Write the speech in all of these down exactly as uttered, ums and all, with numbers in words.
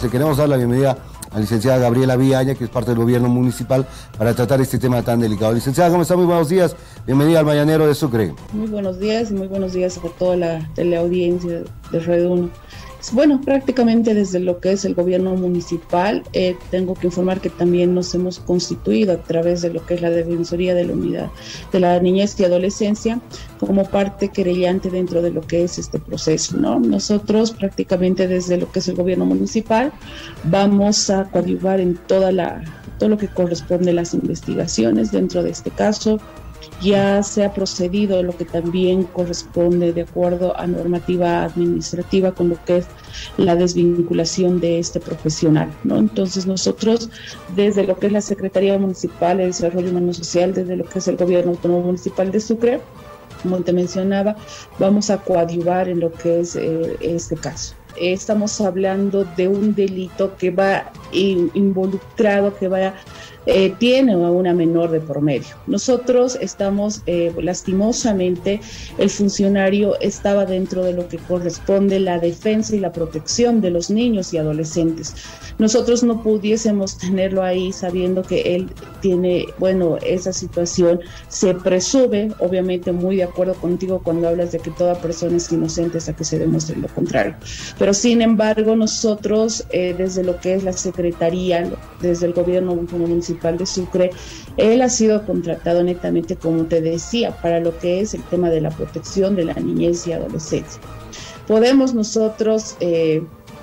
Le queremos dar la bienvenida a la licenciada Gabriela Villaña, que es parte del gobierno municipal, para tratar este tema tan delicado. Licenciada, ¿cómo está? Muy buenos días. Bienvenida al Mañanero de Sucre. Muy buenos días y muy buenos días a toda la teleaudiencia de Red Uno. Bueno, prácticamente desde lo que es el gobierno municipal, eh, tengo que informar que también nos hemos constituido a través de lo que es la Defensoría de la Unidad de la Niñez y Adolescencia como parte querellante dentro de lo que es este proceso, ¿no? Nosotros prácticamente desde lo que es el gobierno municipal vamos a coadyuvar en toda la, todo lo que corresponde a las investigaciones dentro de este caso. Ya se ha procedido lo que también corresponde de acuerdo a normativa administrativa con lo que es la desvinculación de este profesional, ¿no? Entonces nosotros desde lo que es la Secretaría Municipal de Desarrollo Humano Social, desde lo que es el Gobierno Autónomo Municipal de Sucre, como te mencionaba, vamos a coadyuvar en lo que es eh, este caso. Estamos hablando de un delito que va in, involucrado, que va eh, tiene a una menor de por medio. Nosotros estamos, eh, lastimosamente, el funcionario estaba dentro de lo que corresponde la defensa y la protección de los niños y adolescentes. Nosotros no pudiésemos tenerlo ahí sabiendo que él tiene, bueno, esa situación. Se presume, obviamente muy de acuerdo contigo cuando hablas de que toda persona es inocente hasta que se demuestre lo contrario. Pero sin embargo, nosotros eh, desde lo que es la Secretaría, desde el Gobierno Municipal de Sucre, él ha sido contratado netamente, como te decía, para lo que es el tema de la protección de la niñez y adolescencia. Podemos nosotros eh,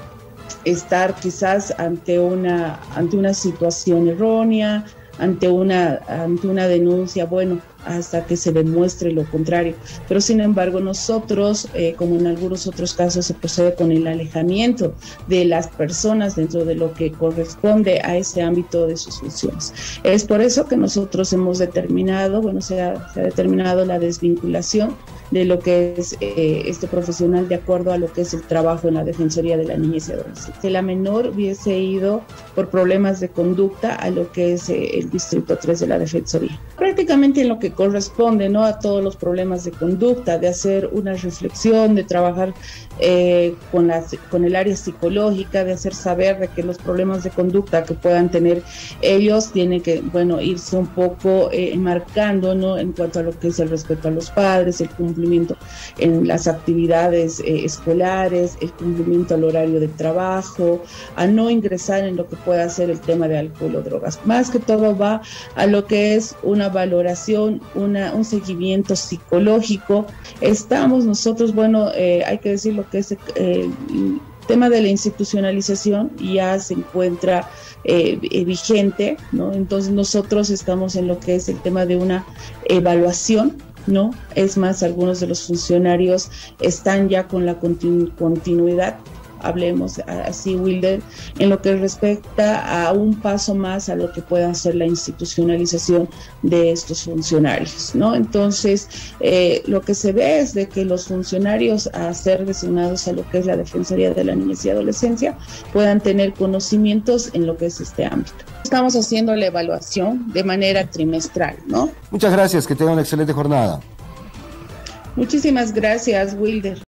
estar quizás ante una, ante una situación errónea, ante una, ante una denuncia, bueno, hasta que se demuestre lo contrario. Pero sin embargo nosotros, eh, como en algunos otros casos, se procede con el alejamiento de las personas dentro de lo que corresponde a ese ámbito de sus funciones. Es por eso que nosotros hemos determinado, bueno, se ha, se ha determinado la desvinculación de lo que es eh, este profesional de acuerdo a lo que es el trabajo en la Defensoría de la Niñez y Adolescencia. Que la menor hubiese ido por problemas de conducta a lo que es eh, el Distrito tres de la Defensoría. Prácticamente en lo que corresponde, ¿no?, a todos los problemas de conducta, de hacer una reflexión, de trabajar eh, con, la, con el área psicológica, de hacer saber de que los problemas de conducta que puedan tener ellos tienen que, bueno, irse un poco eh, marcando, ¿no?, en cuanto a lo que es el respeto a los padres, el cumplimiento en las actividades eh, escolares, el cumplimiento al horario de trabajo, a no ingresar en lo que pueda ser el tema de alcohol o drogas. Más que todo va a lo que es una valoración, una, un seguimiento psicológico. Estamos nosotros, bueno, eh, hay que decir lo que es eh, el tema de la institucionalización ya se encuentra eh, vigente, ¿no? Entonces nosotros estamos en lo que es el tema de una evaluación, ¿no? Es más, algunos de los funcionarios están ya con la continu- continuidad, hablemos así, Wilder, en lo que respecta a un paso más a lo que pueda ser la institucionalización de estos funcionarios, ¿no? Entonces, eh, lo que se ve es de que los funcionarios a ser designados a lo que es la Defensoría de la Niñez y Adolescencia puedan tener conocimientos en lo que es este ámbito. Estamos haciendo la evaluación de manera trimestral, ¿no? Muchas gracias, que tengan una excelente jornada. Muchísimas gracias, Wilder.